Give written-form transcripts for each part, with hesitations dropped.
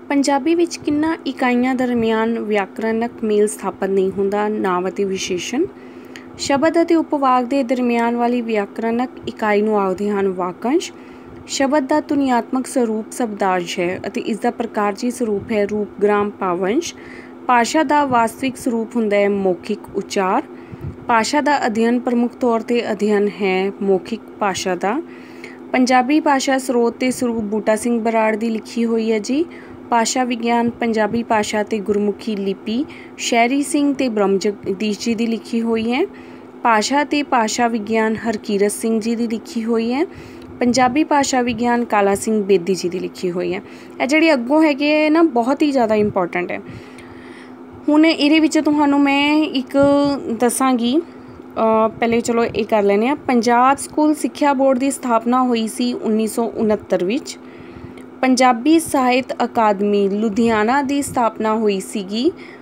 पंजाबी विच किन्ना इकाइयां दरमियान व्याकरणक मेल स्थापित नहीं हुंदा। नाम अते विशेषण। शब्द अते उपवाक दे दरमियान वाली व्याकरणक इकाई नूं आखदे हन वाकंश। शब्द का ध्वनियात्मक स्वरूप शब्दांश है अते इसका प्रकारजी स्वरूप है रूपग्राम पावंश। भाषा का वास्तविक स्वरूप हुंदा है मौखिक उच्चार। भाषा का अध्ययन प्रमुख तौर पर अध्ययन है मौखिक भाषा का। पंजाबी भाषा स्रोत ते स्वरूप बूटा सिंह बराड़ की लिखी हुई है जी। भाषा विज्ञान पंजाबी भाषा ते गुरमुखी लिपि शहरी सिंह ते ब्रह्म जगदीश जी की लिखी हुई है। भाषा ते भाषा विज्ञान हरकीरत सिंह जी की लिखी हुई है। पंजाबी भाषा विज्ञान काला सिंह बेदी जी की लिखी हुई है। यह जिहड़ी अग्गों है ना बहुत ही ज़्यादा इंपॉर्टेंट है। हुण इहदे विच तुहानूं मैं एक दसांगी। पहले चलो ये कर लैने। पंजाब स्कूल सिक्ख्या बोर्ड की स्थापना हुई सी 1969 विच। पंजाबी साहित्य अकादमी लुधियाना की स्थापना हुई सीगी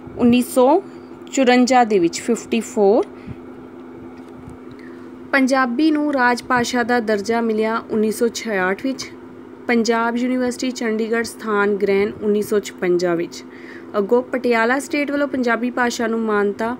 1954 दे विच 54। पंजाबी नूं राजभाषा का दर्जा मिलिया 1966 विच। पंजाब यूनीवर्सिटी चंडीगढ़ स्थान ग्रहण 1956 विच। अगों पटियाला स्टेट वालों पंजाबी भाषा नूं मानता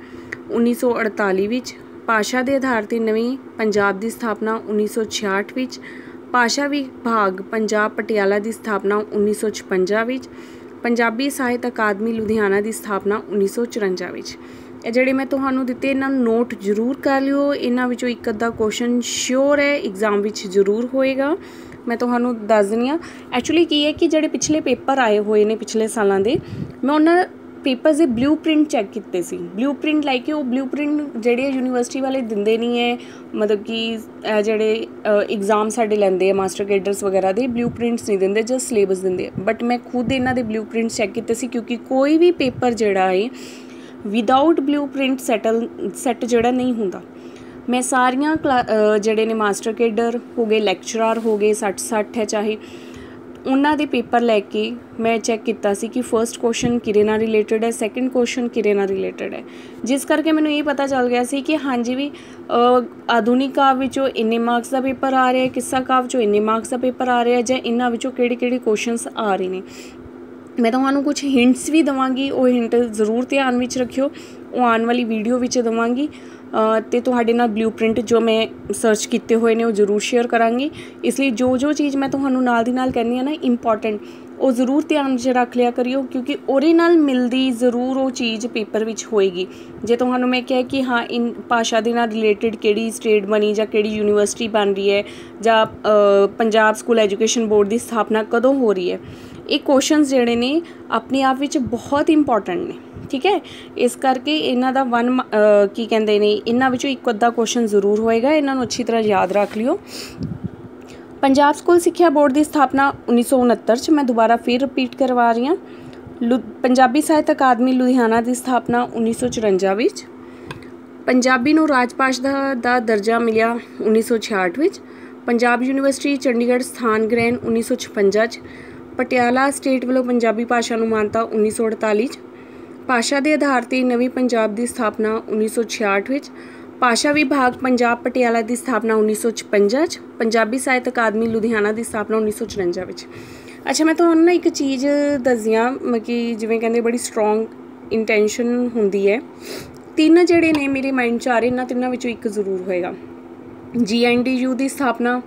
1948 विच। भाषा के आधार पर नवीं पंजाब की स्थापना 1966 विच। भाषा विभाग पंजाब पटियाला की स्थापना 1956 विच। पंजाबी साहित्य अकादमी लुधियाना की स्थापना 1954 विच। ये जिहड़े मैं तुहानूं दिते इन्हां नूं नोट जरूर कर लिओ। इन्हां विचों एक अद्धा क्वेश्चन श्योर है एग्जाम विच जरूर होएगा। मैं तुहानूं दस दिंदी हां। एक्चुअली की है कि जिहड़े पिछले पेपर आए हुए ने पिछले सालां दे मैं उन्हां पेपर्स के ब्लू प्रिंट चैक किए सी। ब्लू प्रिंट लाइक वो ब्लू प्रिंट जेडे यूनीवर्सिटी वाले दिंदे नहीं है, मतलब कि जेडे एग्जाम साडे लैंदे मास्टर कैडर्स वगैरह दे ब्लू प्रिंट्स नहीं दिंदे, जस्ट सिलेबस दिंदे। बट मैं खुद इन्हां दे ब्लू प्रिंट चैक किए सी क्योंकि कोई भी पेपर जेड़ा है विदाउट ब्लू प्रिंट सैट जेड़ा नहीं हुंदा। मैं सारियां जेडे ने मास्टर कैडर हो गए, लैक्चरर हो गए, 60 है चाहे उन्हां दे पेपर लैके मैं चैक किया सी कि फर्स्ट क्वेश्चन किरे नाल रिलेटेड है, सैकेंड क्वेश्चन किरे नाल रिलेटेड है, जिस करके मैनूं ये पता चल गया सी कि हाँ जी भी आधुनिक काव्य विचों इन्ने मार्क्स का पेपर आ रहा है, किस्सा काव्य विचों इन्ने मार्क्स का पेपर आ रहा है, जां इन्हां विचों किहड़े-किहड़े क्वेश्चनस आ रहे हैं। मैं तुहानूं कुछ हिंट्स भी देवांगी, वो हिंट जरूर ध्यान विच रखियो, वो आने वाली वीडियो विच देवांगी। तो तुहाडे नाल ब्लू प्रिंट जो मैं सर्च किए हुए ने वो जरूर शेयर करांगी। इसलिए जो चीज़ मैं तुहानूं नाल दी नाल कहनी है ना इंपॉर्टेंट, वो जरूर ध्यान च रख लिया करियो क्योंकि उहदे नाल मिलदी जरूर वो चीज़ पेपर विच होएगी। जे तुहानूं मैं कहा कि हाँ इन भाषा दे नाल रिलेटेड किहड़ी स्टेट बनी जां किहड़ी यूनीवर्सिटी बन रही है जां पंजाब स्कूल एजुकेशन बोर्ड की स्थापना कदों हो रही है, ये क्वेश्चनस जिहड़े ने अपने आप विच बहुत इंपॉर्टेंट ने। ठीक है, इस करके इन्हां दा की कहंदे ने इन्हां विचों एक अद्धा क्वेश्चन जरूर होएगा, इन्हां नूं अच्छी तरह याद रख लियो। पंजाब स्कूल सिक्ख्या बोर्ड की स्थापना 1969 मैं दोबारा फिर रिपीट करवा रही हूँ। पंजाबी साहित्य अकादमी लुधियाना की स्थापना 1954 विच। पंजाबी नूं राजभाषा दा दर्जा मिलिया 1966 विच। पंजाब यूनीवर्सिटी चंडीगढ़ स्थान ग्रहण 1956। पटियाला स्टेट वालों पंजाबी भाषा नूं मानता 1948। भाषा के आधार पर नवीं पंजाब की स्थापना 1966 विच। भाषा विभाग पंजाब पटियाला की स्थापना 1956। पंजाबी साहित्य अकादमी लुधियाना की स्थापना 1954 विच। अच्छा मैं तुहानूं ना एक चीज़ दस्सियां कि जिवें कहंदे बड़ी स्ट्रोंग इंटेंशन हुंदी है। तीन जिहड़े ने मेरे माइंड च आ रहे इन्हां तिन्नां विचों एक जरूर होएगा। GNDU की स्थापना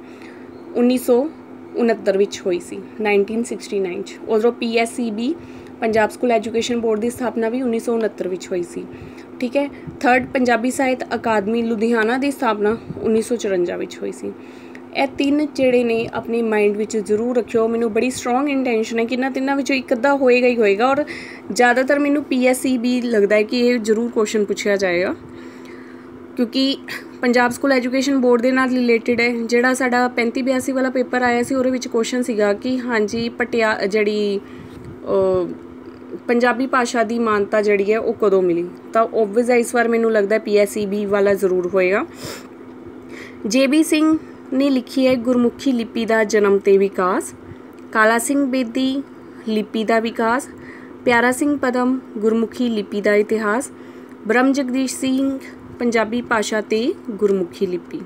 1969 विच होई सी 1969। उधरों PSEB Punjab school education board की स्थापना भी 1969 विच होई सी। ठीक है, थर्ड पंजाबी साहित्य अकादमी लुधियाना की स्थापना 1954 विच होई सी। ये तीन जिहड़े ने अपने माइंड विच जरूर रखियो। मैनूं बड़ी स्ट्रोंग इंटेंशन है कि इन्हां तिन्नां विचों एक अद्धा होएगा ही होएगा और ज़्यादातर मैनूं PSEB लगता है कि ये जरूर क्वेश्चन पूछा जाएगा क्योंकि पंजाब स्कूल एजुकेशन बोर्ड के नाल रिलेटेड है। जिहड़ा साडा 35-82 वाला पेपर आया सी उहदे विच क्वेश्चन सीगा कि हाँ जी जिहड़ी पंजाबी भाषा की मानता जिहड़ी है वो कदों मिली, तो ओबवियस है इस बार मैनूं लगता है PSEB वाला जरूर होएगा। JB सिंह ने लिखी है गुरमुखी लिपि का जन्म ते विकास। काला सिंह बेदी लिपि का विकास। प्यारा सिंह पदम गुरमुखी लिपि का इतिहास। ब्रह्म जगदीश सिंह पंजाबी भाषा ते गुरमुखी लिपि।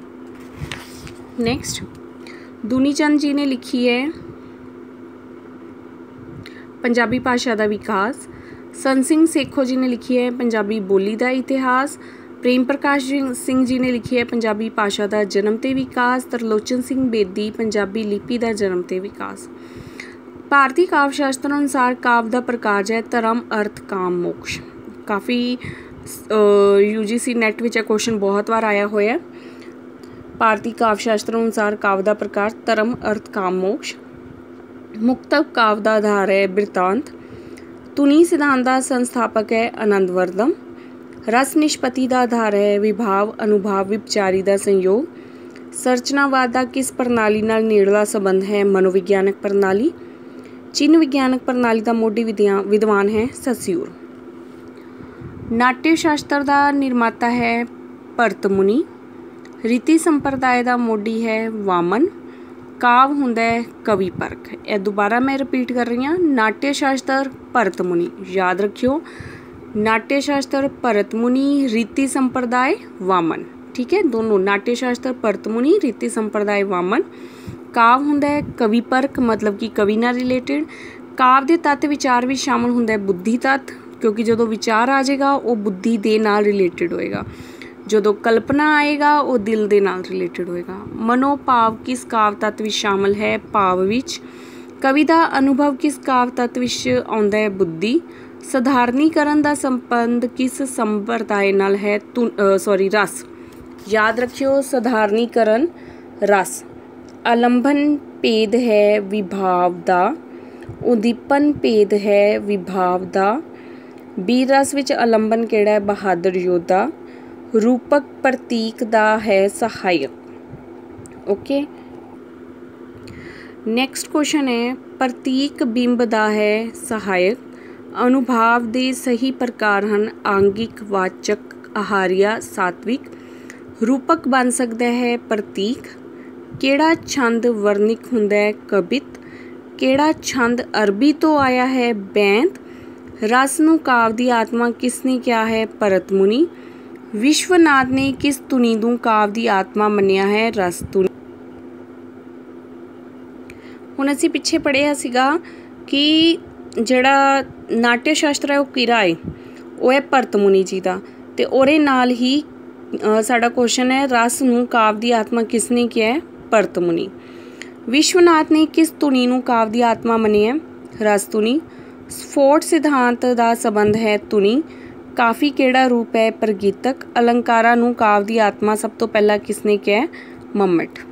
नेक्स्ट दुनी चंद जी ने लिखी है पंजाबी भाषा का विकास। सन सिंह सेखो जी ने लिखी है पंजाबी बोली का इतिहास। प्रेम प्रकाश सिंह जी ने लिखी है पंजाबी भाषा का जन्म ते विकास। तरलोचन सिंह बेदी पंजाबी लिपि का जन्म ते विकास। भारतीय काव्य शास्त्र अनुसार काव्य का प्रकार है धर्म अर्थ काम मोक्ष। काफ़ी UGC नैट विच क्वेश्चन बहुत बार आया होया। भारतीय काव्य शास्त्र अनुसार काव्य का प्रकार धर्म अर्थ काम मोक्ष। मुक्तक काव्य का आधार है बिरतांत। तुनी सिद्धांत का संस्थापक है आनंदवर्धन। रस निष्पत्ति का आधार है विभाव अनुभव विचारी का संयोग। संरचनावाद का किस प्रणाली नाल नेड़ला संबंध है मनोविज्ञानक प्रणाली। चिन्ह विज्ञानक प्रणाली का मोढी विद्वान है सस्यूर। नाट्य शास्त्र का निर्माता है भरत मुनि। रीति संप्रदाय का मोढी है वामन। काव्य हुंदा है कवि परख। यह दोबारा मैं रिपीट कर रही हाँ। नाट्य शास्त्र भरत मुनि, याद रखियो, नाट्य शास्त्र भरत मुनि, रीति संप्रदाय वामन। ठीक है, दोनों नाट्य शास्त्र भरत मुनि, रीति संप्रदाय वामन। काव्य हुंदा है कवि परख, मतलब कि कवि नाल रिलेटेड। काव्य के तत्त विचार भी शामिल हुंदा है बुद्धि तत्त, क्योंकि जो विचार आ जाएगा वो बुद्धि दे नाल रिलेटेड होएगा। जो कल्पना आएगा वो दिल दे नाल रिलेटेड होएगा। मनोभाव किस काव्य तत्व विच शामिल है भाव विच। कवि का अनुभव किस काव्य तत्व विच आउंदा है बुद्धि। सधारणीकरण का संबंध किस संप्रदाय नाल है रस। याद रखियो सधारणीकरण रस। आलंबन भेद है विभाव दा। उद्दीपन भेद है विभाव दा। वीर रस विच आलंबन केड़ा है बहादुर योद्धा। रूपक प्रतीक दा है सहायक। ओके, नैक्सट क्वेश्चन है प्रतीक बिंब दा है सहायक। अनुभव दे सही प्रकार हैं आंगिक वाचक आहारिया सात्विक। रूपक बन सकता है प्रतीक। केड़ा छंद वर्णिक हुंदा है कबित। केड़ा छंद अरबी तो आया है बैंत। रस नूं काव्य दी आत्मा किसने क्या है भरत मुनि। विश्वनाथ ने किस धुनी नूं काव्य दी आत्मा मन्निया है रस धुनी। हुण असीं पिछे पढ़िया सीगा कि जिहड़ा नाट्य शास्त्र है वो किहड़ा है, वो है भरत मुनि जी का। ते ओहदे नाल ही साडा क्वेश्चन है रस नूं काव्य दी आत्मा किसने किया है भरत मुनि। विश्वनाथ ने किस धुनी नूं काव्य दी आत्मा मन्नी है रस धुनी। स्फोट सिद्धांत का संबंध है धुनी। काफ़ी केड़ा रूप है प्रगीतक। अलंकारा नूं काव्य दी आत्मा सब तो पहला किसने किया है मम्मट।